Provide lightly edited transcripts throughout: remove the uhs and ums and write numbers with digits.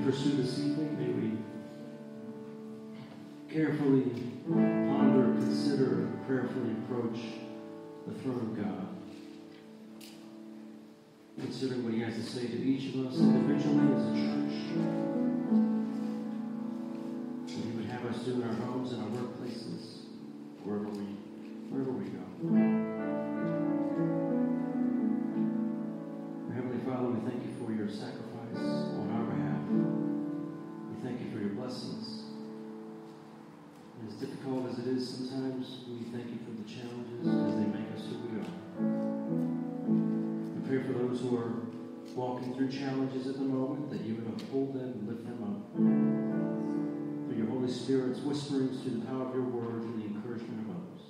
pursue this evening, may we carefully ponder, consider, and prayerfully approach the throne of God, considering what He has to say to each of us individually as a church, what He would have us do in our homes and our workplaces, wherever we go. Heavenly Father, we thank you for your sacrifice on our behalf. We thank you for your blessings. And as difficult as it is sometimes, we thank you for the challenges as they make us who we are. We pray for those who are walking through challenges at the moment, that you would uphold them and lift them up. For your Holy Spirit's whisperings through the power of your word and the encouragement of others.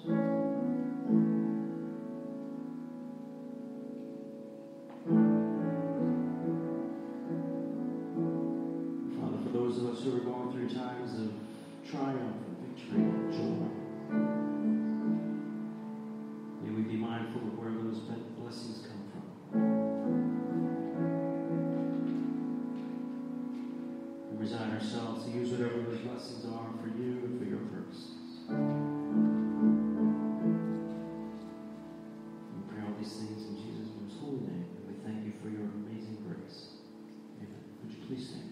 Father, for those of us who are going through times of triumph and victory and joy, may we be mindful of where those blessings come from. We resign ourselves to use whatever those blessings are for you and for your purposes. We pray all these things in Jesus' most holy name, and we thank you for your amazing grace. Amen. Would you please stand?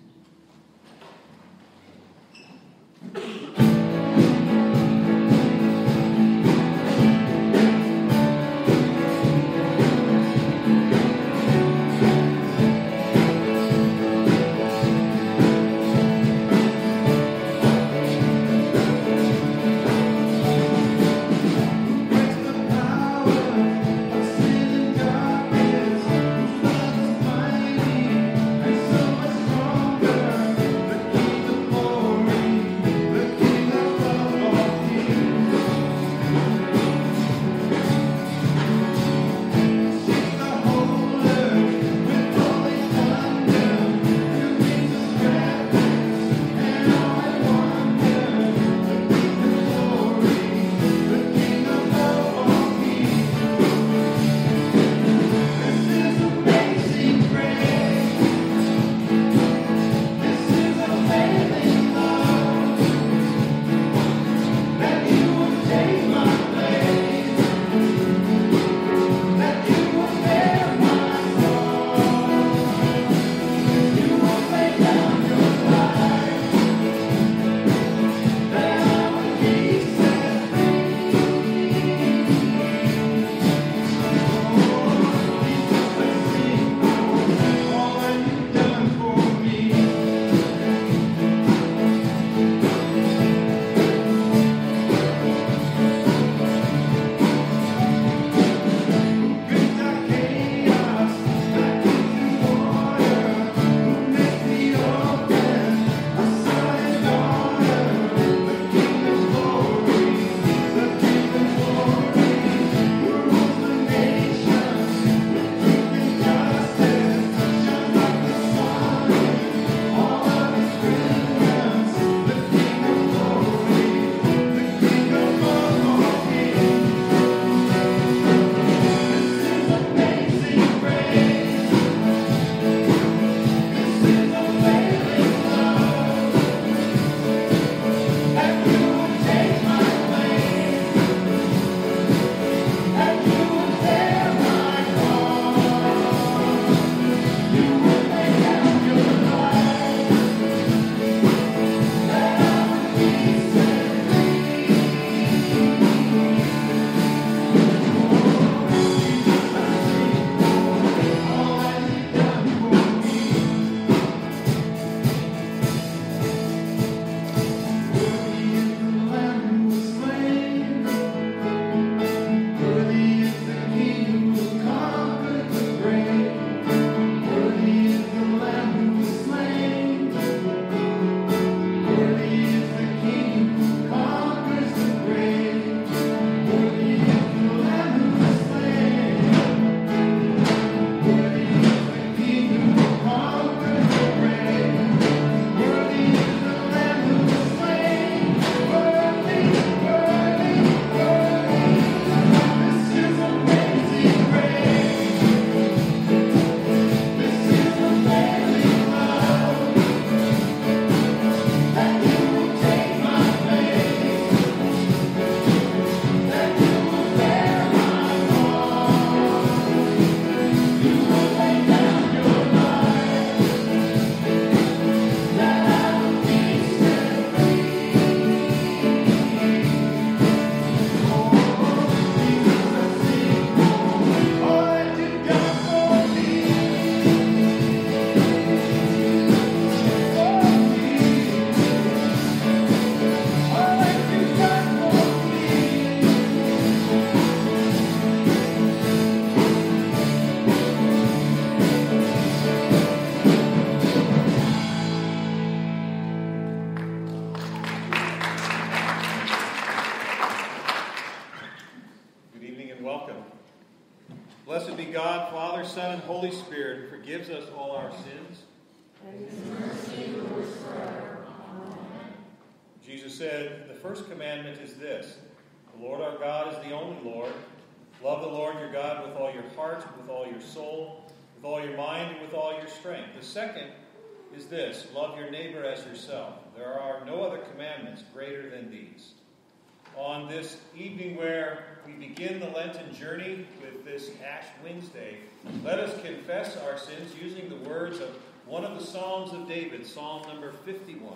be God, Father, Son, and Holy Spirit, who forgives us all our sins. And his mercy endures forever. Amen. Jesus said, the first commandment is this: the Lord our God is the only Lord. Love the Lord your God with all your heart, with all your soul, with all your mind, and with all your strength. The second is this: love your neighbor as yourself. There are no other commandments greater than these. On this evening where we begin the Lenten journey with this Ash Wednesday, let us confess our sins using the words of one of the Psalms of David, Psalm number 51.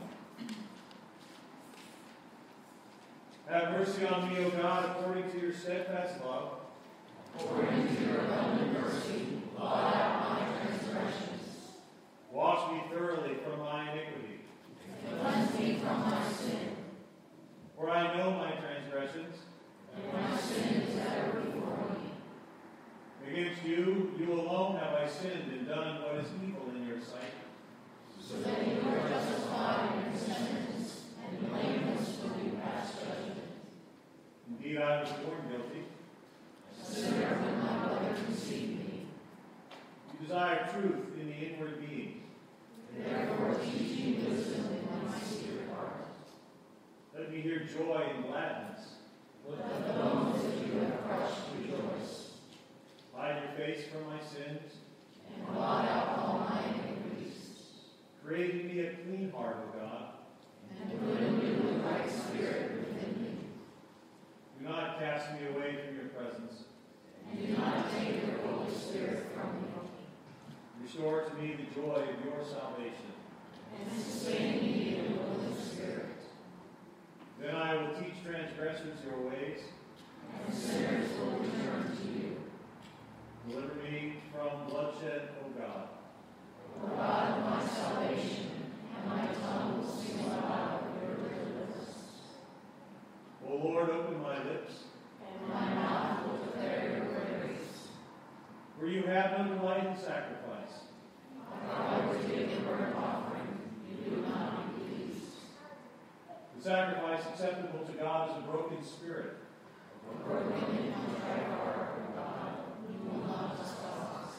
Have mercy on me, O God, according to your steadfast love. According to your abundant mercy, blot out my transgressions. Wash me thoroughly from my iniquity. And cleanse me from my sin. For I know my transgressions. And my sin is ever before me. Against you, you alone have I sinned and done what is evil in your sight. So that you are justified in your sentence, and blameless when you pass judgment. Indeed, I was born guilty. A sinner when my mother conceived me. You desire truth in the inward being. Therefore teach me wisdom in my secret heart. Let me hear joy and gladness. Let the bones that you have crushed rejoice. Hide your face from my sins. And blot out all my iniquities. Create in me a clean heart, O God. And put in me the right spirit within me. Do not cast me away from your presence. And do not take your Holy Spirit from me. Restore to me the joy of your salvation. And sustain me in the Holy Spirit. Then I will teach transgressors your ways. And sinners will return to you. Deliver me from bloodshed, O God. O God of my salvation, and my tongue will sing aloud of your deliverance. O Lord, open my lips. And my mouth will declare your praise. For you have no delight in sacrifice. If I were to give a burnt offering, you would not be pleased. The sacrifice acceptable to God is a broken spirit. A broken and contrite heart, O God, you will not despise.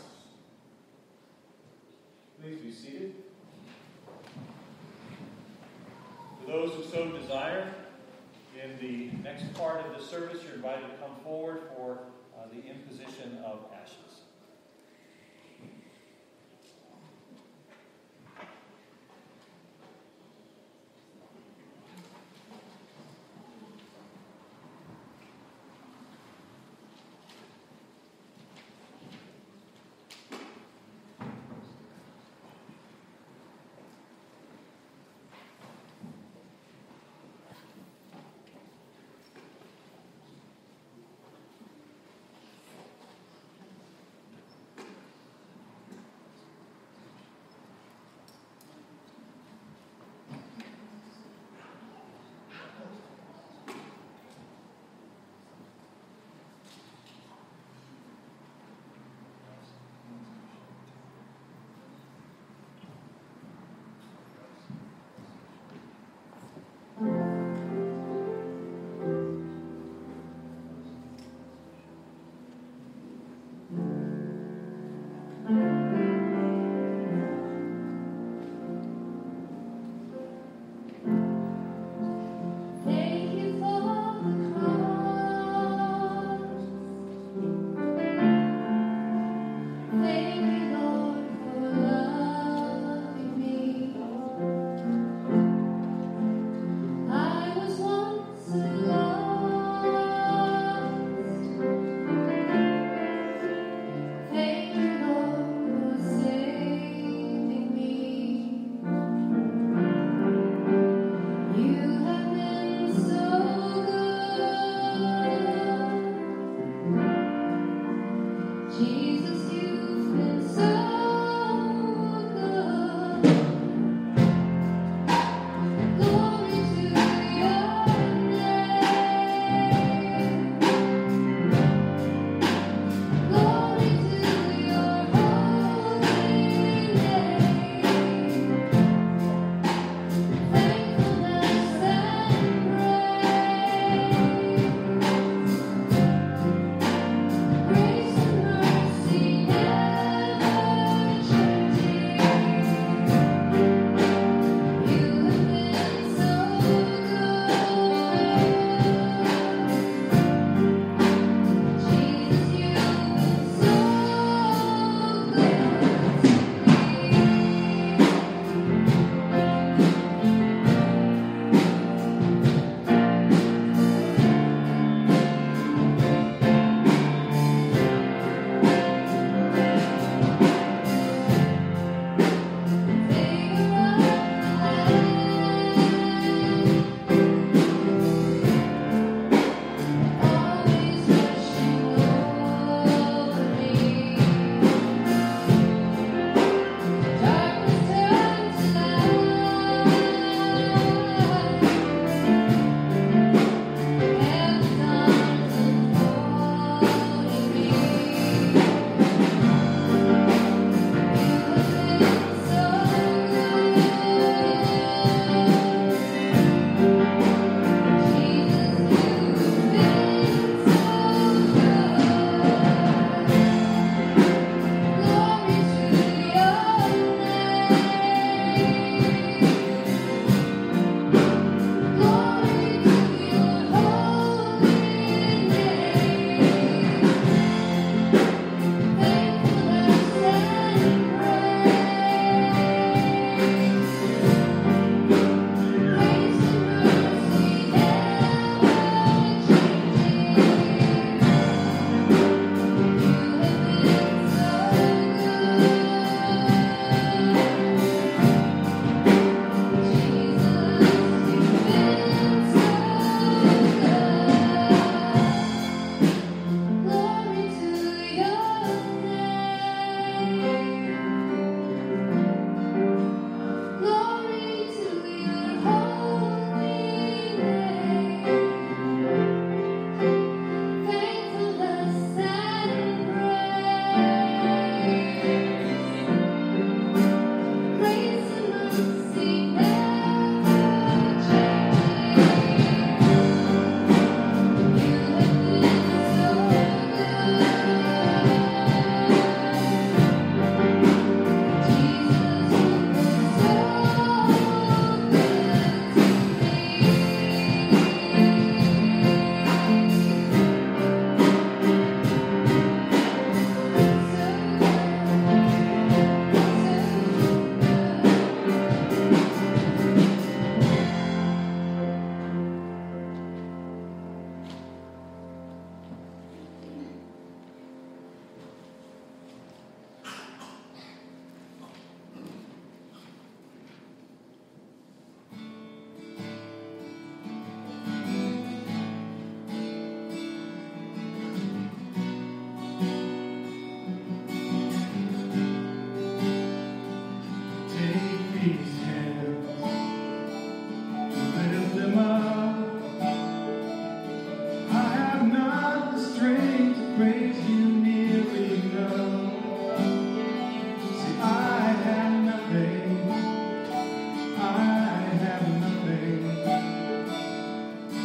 Please be seated. For those who so desire, in the next part of the service, you're invited to come forward for the imposition of ashes.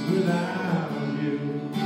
without you.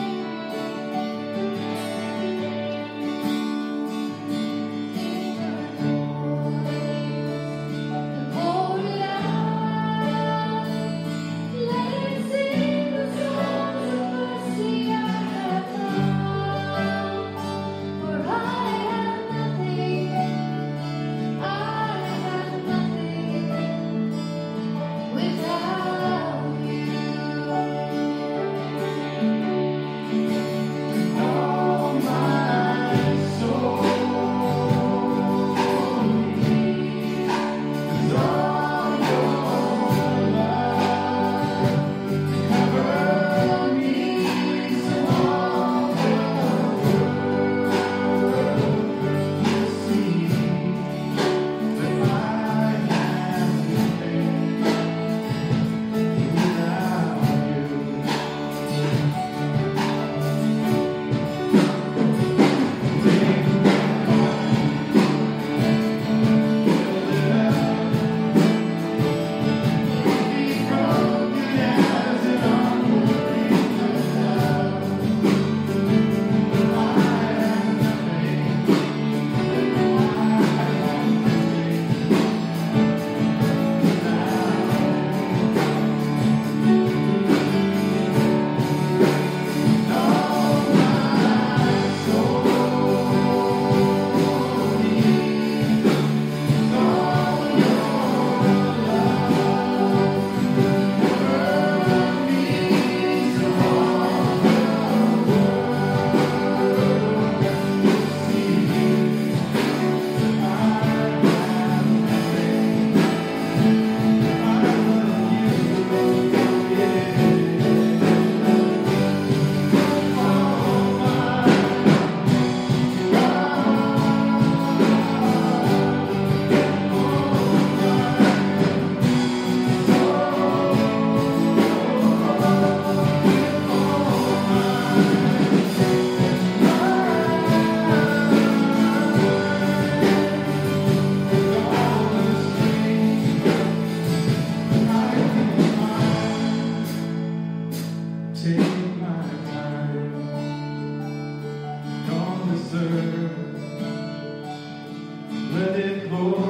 Let it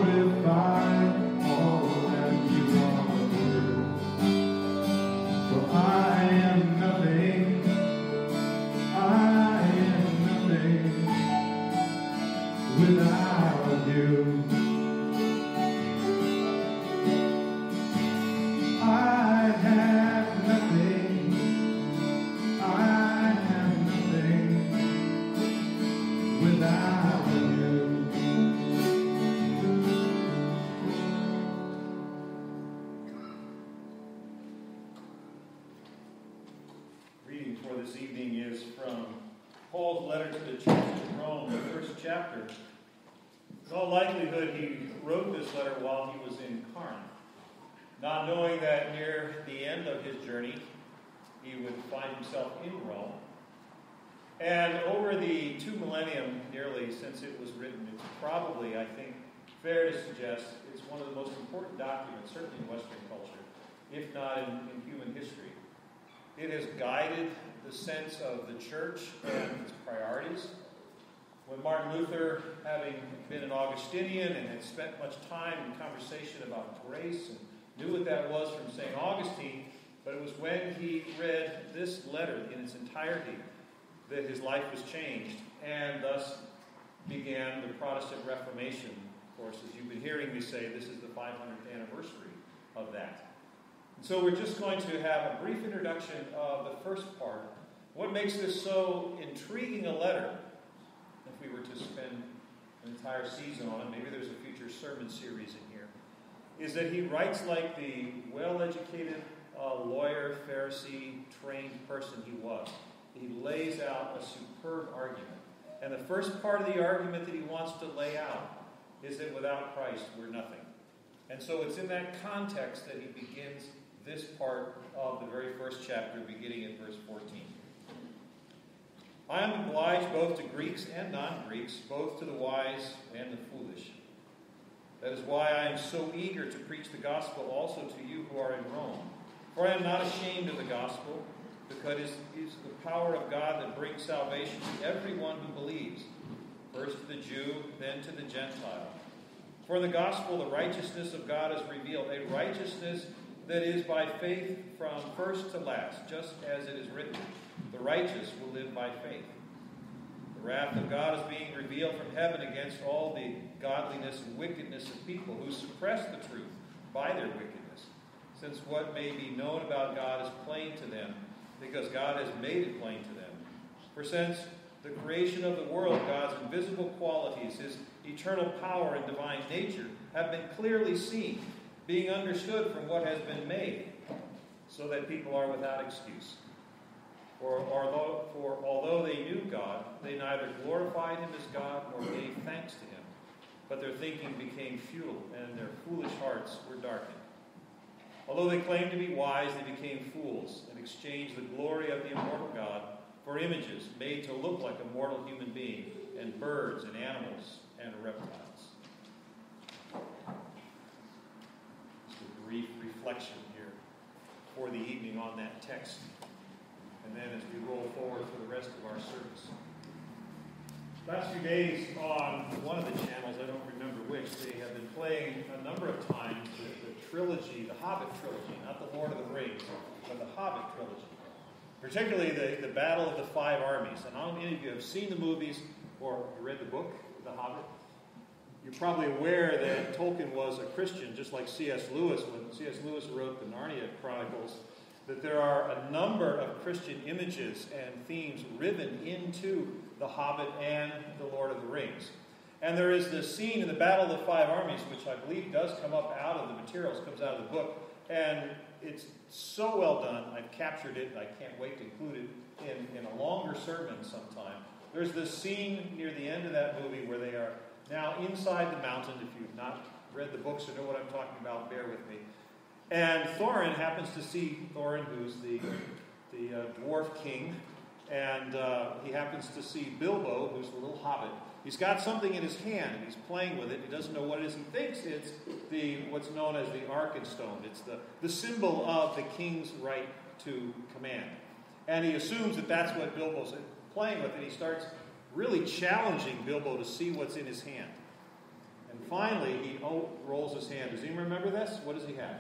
glorify all that you are. For I am nothing, without you. I have nothing, without you. Reading for this evening is from Paul's letter to the church in Rome, the first chapter. In all likelihood, he wrote this letter while he was in Corinth, not knowing that near the end of his journey, he would find himself in Rome. And over the 2 millennium, nearly, since it was written, it's probably, I think, fair to suggest it's one of the most important documents, certainly in Western culture, if not in human history. It has guided the sense of the church and its priorities. When Martin Luther, having been an Augustinian and had spent much time in conversation about grace and knew what that was from St. Augustine, but it was when he read this letter in its entirety that his life was changed, and thus began the Protestant Reformation. Of course, as you've been hearing me say, this is the 500th anniversary of that. And so we're just going to have a brief introduction of the first part. What makes this so intriguing a letter, if we were to spend an entire season on it, maybe there's a future sermon series in here, is that he writes like the well-educated lawyer, Pharisee, trained person he was. He lays out a superb argument. And the first part of the argument that he wants to lay out is that without Christ, we're nothing. And so it's in that context that he begins this part of the very first chapter, beginning in verse 14. I am obliged both to Greeks and non-Greeks, both to the wise and the foolish. That is why I am so eager to preach the gospel also to you who are in Rome. For I am not ashamed of the gospel, because it is the power of God that brings salvation to everyone who believes, first to the Jew, then to the Gentile. For in the gospel, the righteousness of God is revealed, a righteousness that is by faith from first to last, just as it is written, the righteous will live by faith. The wrath of God is being revealed from heaven against all the godliness and wickedness of people who suppress the truth by their wickedness, since what may be known about God is plain to them, because God has made it plain to them. For since the creation of the world, God's invisible qualities, his eternal power and divine nature, have been clearly seen, being understood from what has been made, so that people are without excuse. For although they knew God, they neither glorified him as God nor gave thanks to him, but their thinking became futile, and their foolish hearts were darkened. Although they claimed to be wise, they became fools, and exchanged the glory of the immortal God for images made to look like a mortal human being, and birds and animals and reptiles. Just a brief reflection here for the evening on that text. And then as we roll forward for the rest of our service. Last few days on one of the channels, I don't remember which, they have been playing a number of times the trilogy, the Hobbit trilogy, not the Lord of the Rings, but the Hobbit trilogy. Particularly the Battle of the Five Armies. And I don't know if any of you have seen the movies or read the book, The Hobbit. You're probably aware that Tolkien was a Christian, just like C.S. Lewis. When C.S. Lewis wrote the Narnia Chronicles, that there are a number of Christian images and themes riven into The Hobbit and The Lord of the Rings. And there is this scene in the Battle of the Five Armies, which I believe does come up out of the materials, comes out of the book, and it's so well done. I've captured it, and I can't wait to include it in a longer sermon sometime. There's this scene near the end of that movie where they are now inside the mountain. If you've not read the books or know what I'm talking about, bear with me. And Thorin happens to see Thorin, who's the dwarf king, and he happens to see Bilbo, who's the little hobbit. He's got something in his hand, and he's playing with it. He doesn't know what it is. He thinks it's what's known as the Arkenstone. It's the symbol of the king's right to command. And he assumes that that's what Bilbo's playing with, and he starts really challenging Bilbo to see what's in his hand. And finally, he rolls his hand. Does anyone remember this? What does he have?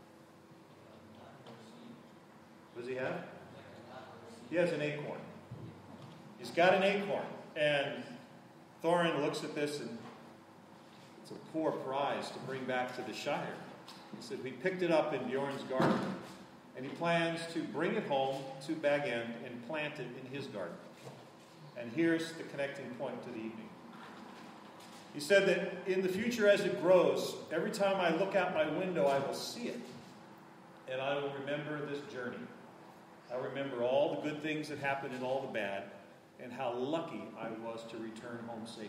What does he have? He has an acorn. He's got an acorn. And Thorin looks at this, and it's a poor prize to bring back to the Shire. He said, we picked it up in Bjorn's garden, and he plans to bring it home to Bag End and plant it in his garden. And here's the connecting point to the evening. He said that in the future as it grows, every time I look out my window, I will see it. And I will remember this journey. I remember all the good things that happened and all the bad, and how lucky I was to return home safely.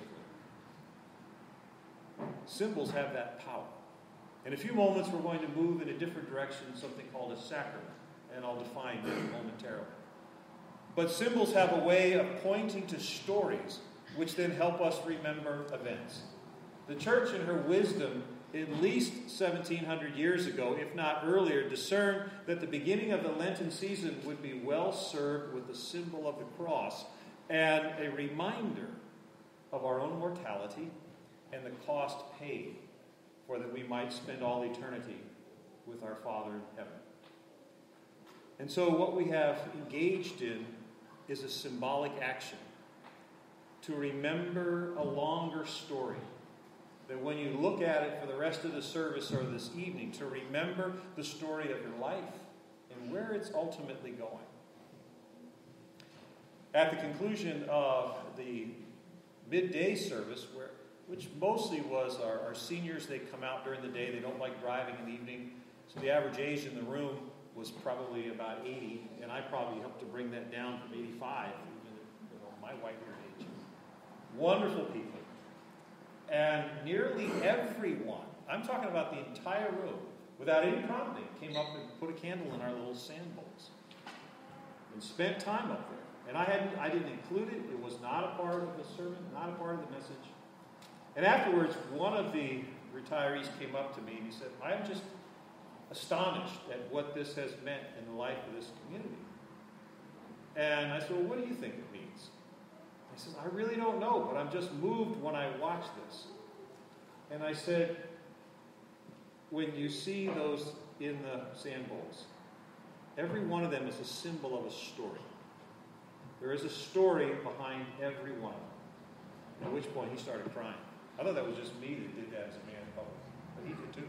Symbols have that power. In a few moments, we're going to move in a different direction, something called a sacrament, and I'll define that momentarily. But symbols have a way of pointing to stories, which then help us remember events. The church, in her wisdom, at least 1,700 years ago, if not earlier, discerned that the beginning of the Lenten season would be well served with the symbol of the cross and a reminder of our own mortality and the cost paid for that we might spend all eternity with our Father in heaven. And so what we have engaged in is a symbolic action to remember a longer story. That when you look at it for the rest of the service or this evening, to remember the story of your life and where it's ultimately going. At the conclusion of the midday service, which mostly was our seniors, they come out during the day, they don't like driving in the evening, so the average age in the room was probably about 80, and I probably helped to bring that down from 85, even my white-haired age. Wonderful people. And nearly everyone, I'm talking about the entire room, without any prompting, came up and put a candle in our little sand bowls and spent time up there. And I didn't include it. It was not a part of the sermon, not a part of the message. And afterwards, one of the retirees came up to me and he said, I'm just astonished at what this has meant in the life of this community. And I said, well, what do you think it means? He says, I really don't know, but I'm just moved when I watch this. And I said, when you see those in the sand bowls, every one of them is a symbol of a story. There is a story behind every one of them. At which point he started crying. I thought that was just me that did that as a man in public, but he did too.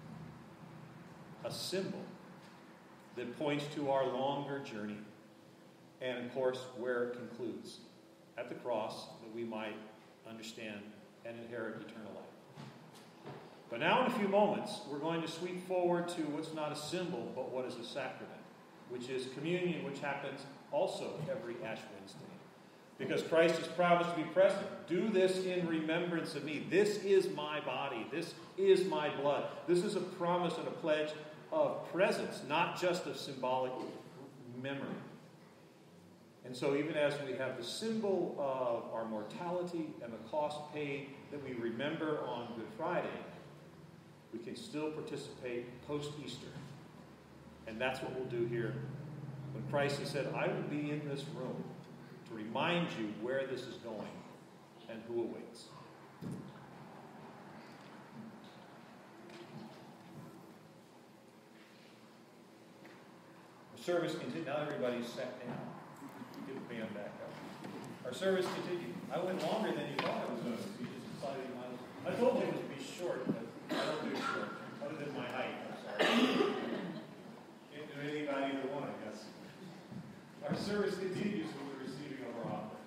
A symbol that points to our longer journey, and of course where it concludes, at the cross, that we might understand and inherit eternal life. But now in a few moments, we're going to sweep forward to what's not a symbol, but what is a sacrament, which is communion, which happens also every Ash Wednesday. Because Christ has promised to be present. Do this in remembrance of me. This is my body. This is my blood. This is a promise and a pledge of presence, not just of symbolic memory. And so even as we have the symbol of our mortality and the cost paid that we remember on Good Friday, we can still participate post-Easter. And that's what we'll do here when Christ has said, I will be in this room to remind you where this is going and who awaits. Our service continues. Now everybody's sat down. Get the band back up. Our service continued. I went longer than you thought I was going to. You just decided you might. I told you it would be short, but I don't do short. Other than my height, I'm sorry. Can't do anything about either one, I guess. Our service continues with the receiving of our offering.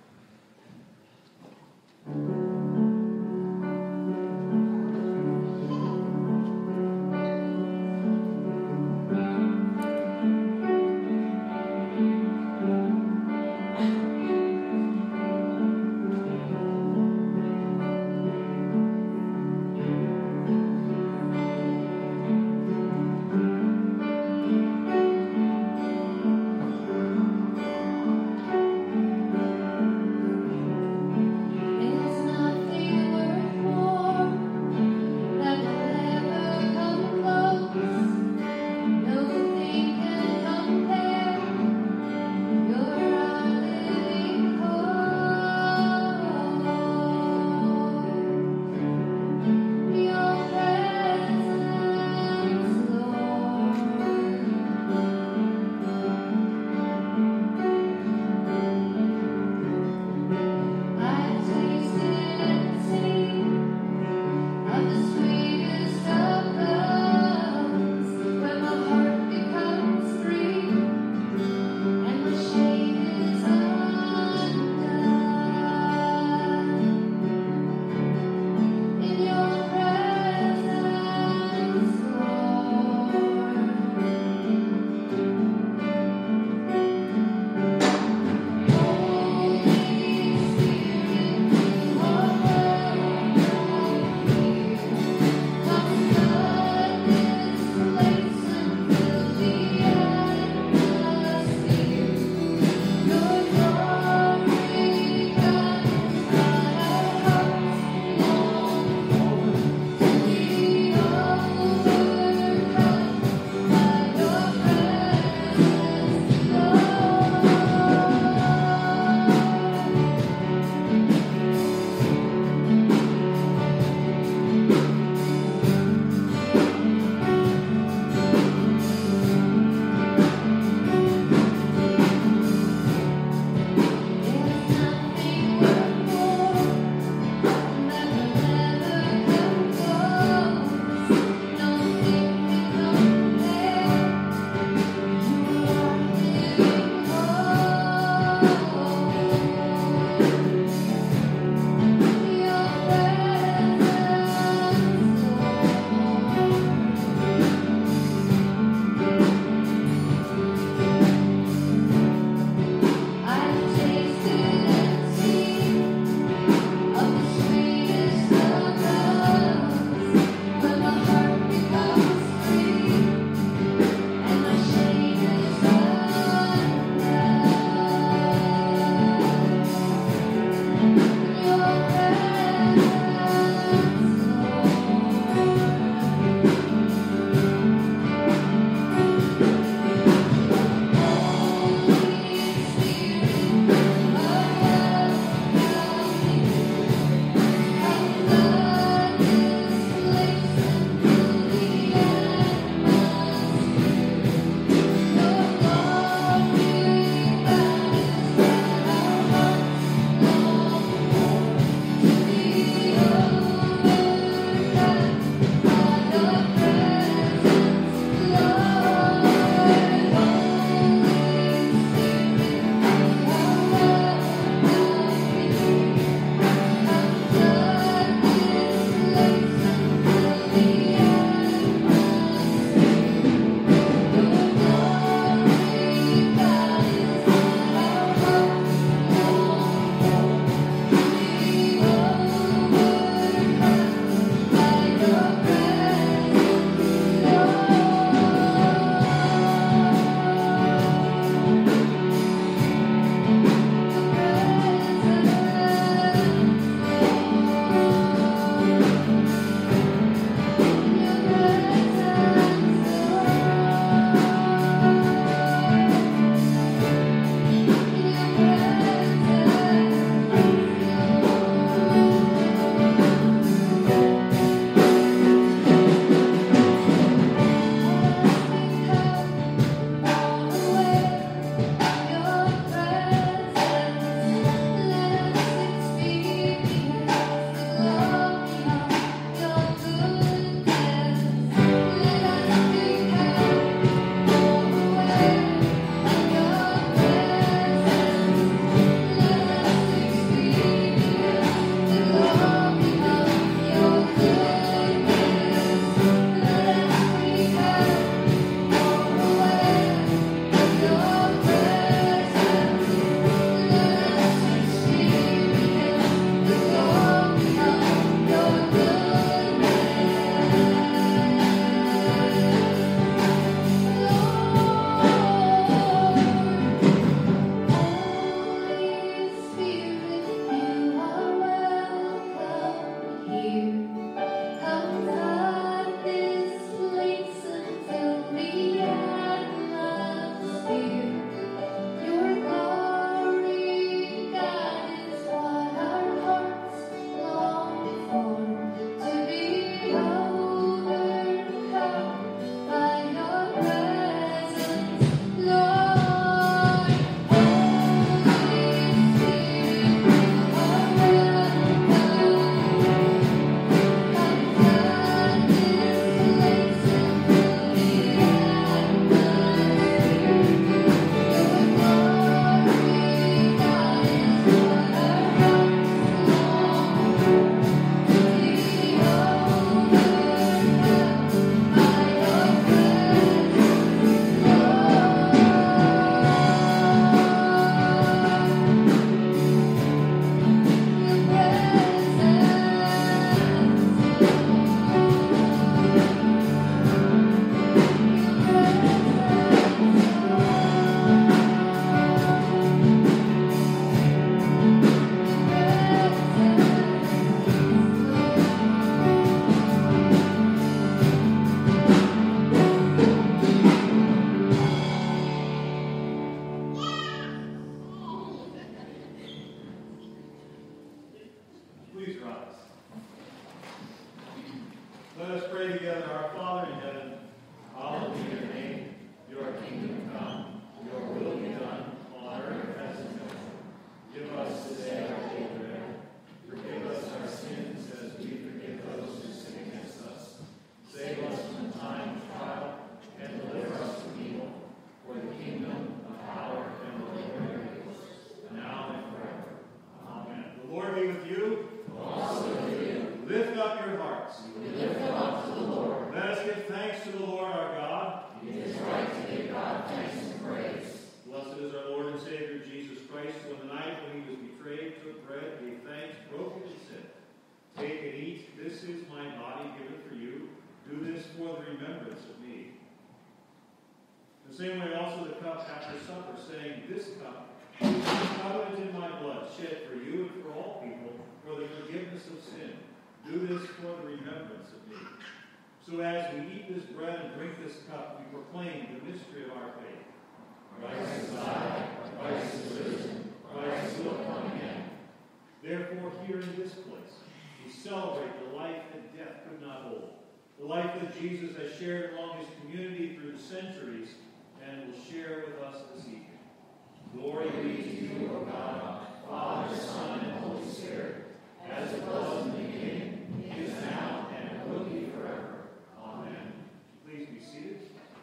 bread, gave thanks, broke it, and said, "Take and eat. This is my body given for you. Do this for the remembrance of me." The same way also the cup after supper, saying, "This cup is the covenant in my blood, shed for you and for all people, for the forgiveness of sin. Do this for the remembrance of me." So as we eat this bread and drink this cup, we proclaim the mystery of our faith. Christ is alive, Christ is risen, Christ will come again. Therefore, here in this place, we celebrate the life that death could not hold, the life that Jesus has shared along his community through the centuries and will share with us this evening. Glory be to you, O God, Father, Son, and Holy Spirit, as it was in the beginning, is now, and will be forever. Amen. Please be seated.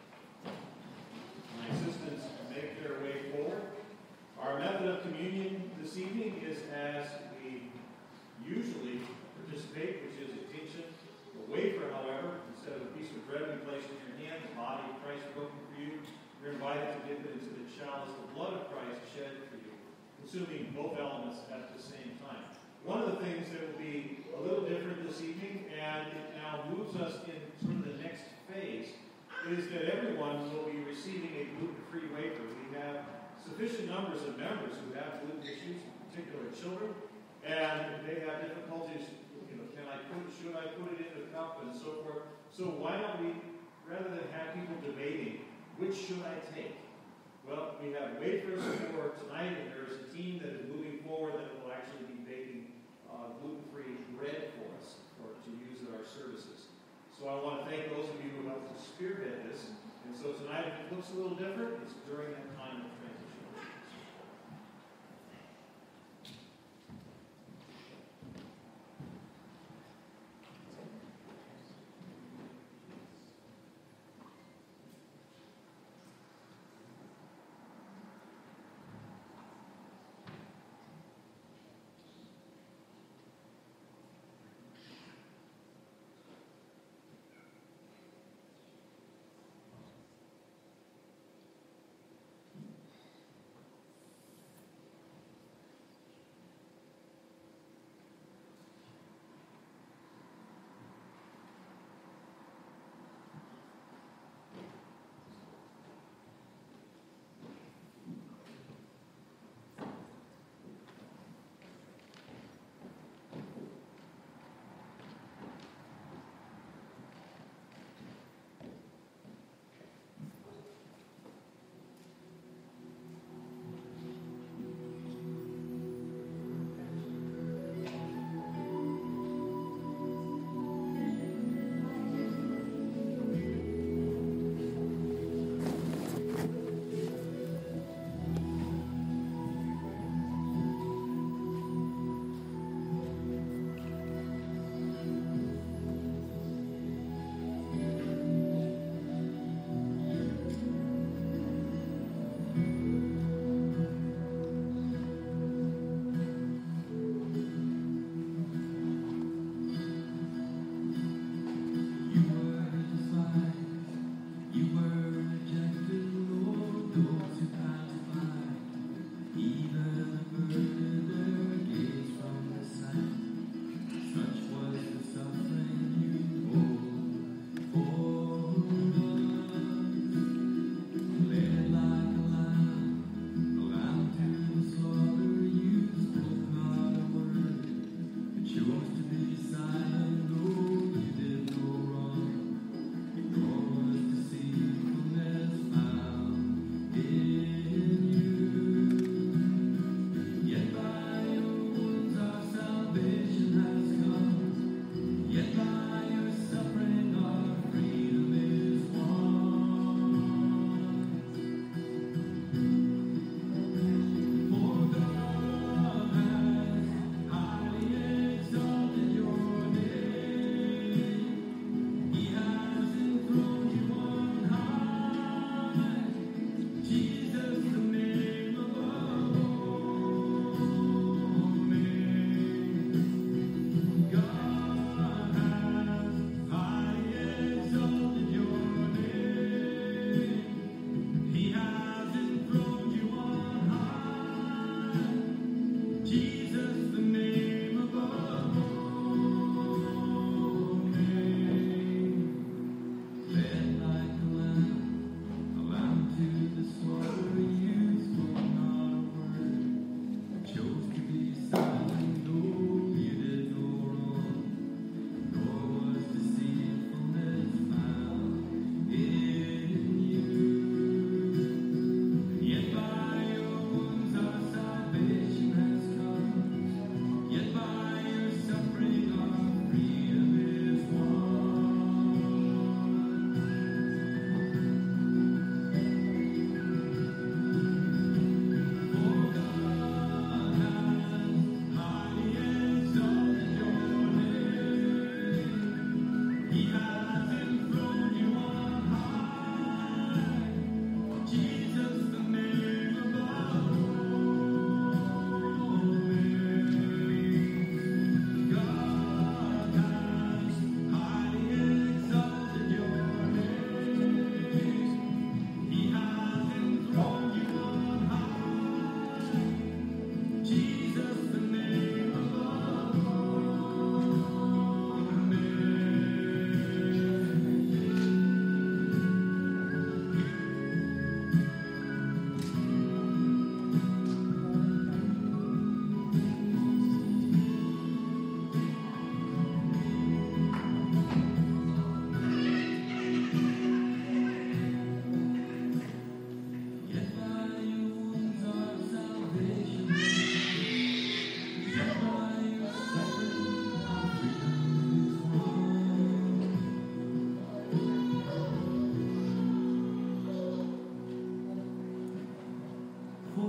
My assistants make their way forward. Our method of communion this evening is as we usually participate, which is a kitchen. The wafer, however, instead of a piece of bread we place in your hand, the body of Christ broken for you, you're invited to dip it into the chalice, the blood of Christ shed for you, consuming both elements at the same time. One of the things that will be a little different this evening, and it now moves us into the next phase, is that everyone will be receiving a gluten-free wafer. We have sufficient numbers of members who have gluten issues, in particular children, and they have difficulties, should I put it in the cup, and so forth. So why don't we, rather than have people debating, which should I take? Well, we have wafers for tonight, and there's a team that is moving forward that will actually be baking gluten-free bread for us to use at our services. So I want to thank those of you who helped to spearhead this. And so tonight, if it looks a little different, it's during that time of transition.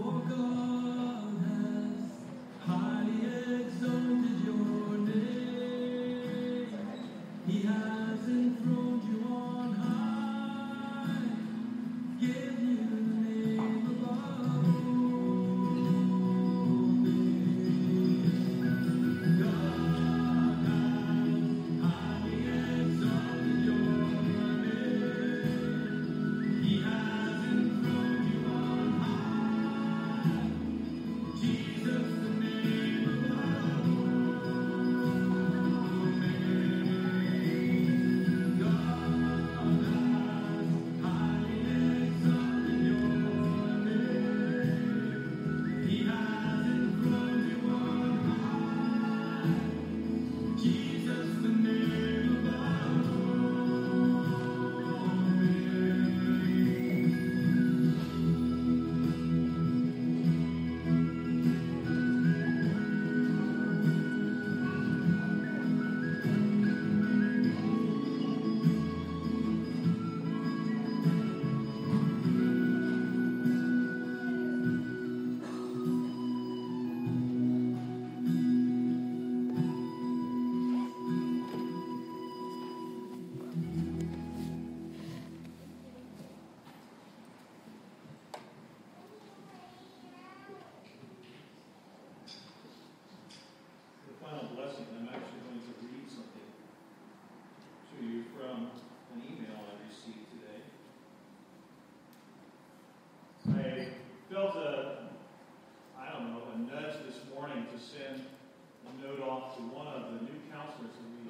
For God has highly exalted your name. He has enthroned you on high. Give you the name above all names. God has highly exalted your name. He has enthroned you on high. Jesus, the name above all names. God has highly exalted your name. He has enthroned you on high. Jesus, the name above all names. The final blessing, I'm actually going to read something to you from an email I received today. I felt a nudge this morning to send a note off to one of the new counselors that we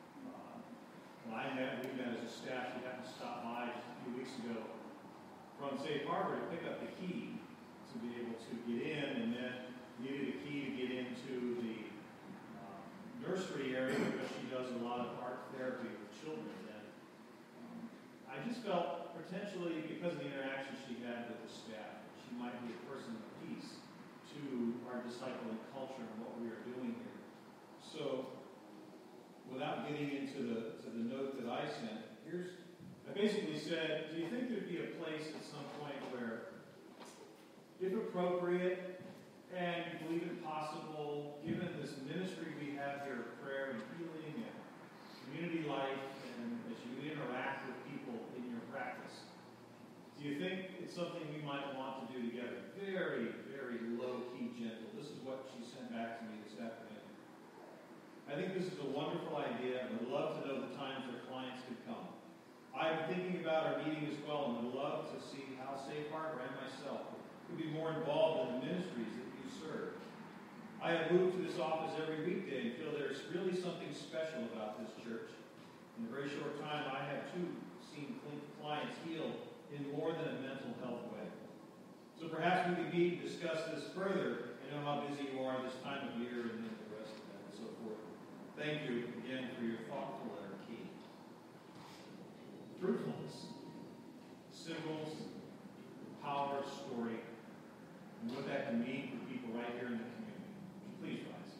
met as a staff. She happened to stop by just a few weeks ago from Safe Harbor to pick up the key to be able to get in, and then needed a key to get into the nursery area because she does a lot of art therapy with children. And I just felt potentially, because of the interaction she had with the staff, she might be a person of peace to our discipling culture and what we are doing here. So, without getting into the note that I sent, I basically said, do you think there'd be a place at some point where, if appropriate, and you believe it possible, given this ministry we have here of prayer and healing and community life, and as you interact with people in your practice, do you think it's something we might want to do together? Very, very low-key, gentle. This is what she sent back to me this afternoon. I think this is a wonderful idea, and would love to know the times where clients could come. I'm thinking about our meeting as well, and would love to see how Safe Harbor and myself could be more involved in the ministries that you serve. I have moved to this office every weekday and feel there's really something special about this church. In a very short time, I have too seen clients healed in more than a mental health way. So perhaps we could meet and discuss this further. I know how busy you are this time of year and then the rest of that and so forth. Thank you again for your thoughtful letter, Key. Fruitfulness, symbols, power, story, and what that can mean for people right here in the community. Please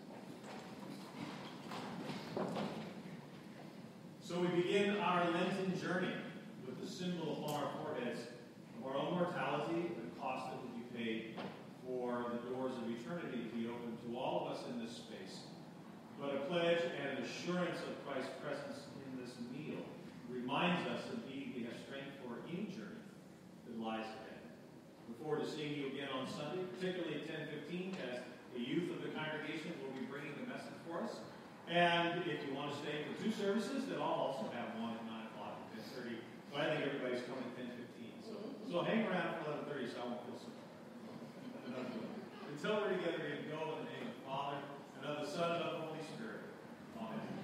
rise. So we begin our Lenten journey with the symbol upon our foreheads of our own mortality, the cost that will be paid for the doors of eternity to be open to all of us in this space. But a pledge and an assurance of Christ's presence in this meal reminds us indeed we have strength for any journey that lies ahead. Look forward to seeing you again on Sunday, particularly at 10:15, as the youth of the congregation will be bringing the message for us. And if you want to stay for two services, then I'll also have one at 9 o'clock and 10:30. But I think everybody's coming at 10:15. So hang around for 11:30 so I won't feel so bad. Until we're together, we go in the name of the Father, and of the Son, and of the Holy Spirit. Amen.